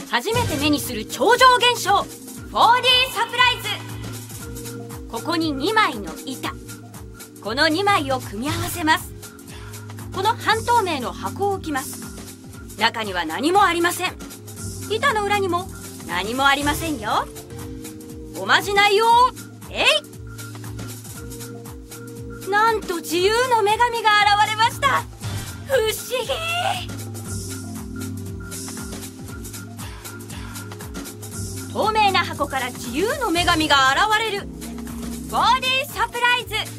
初めて目にする超常現象 4D サプライズ。ここに2枚の板、この2枚を組み合わせます。この半透明の箱を置きます。中には何もありません。板の裏にも何もありませんよ。おまじないよ。えい、なんと自由の女神が現れました。不思議。透明な箱から自由の女神が現れる 4D サプライズ。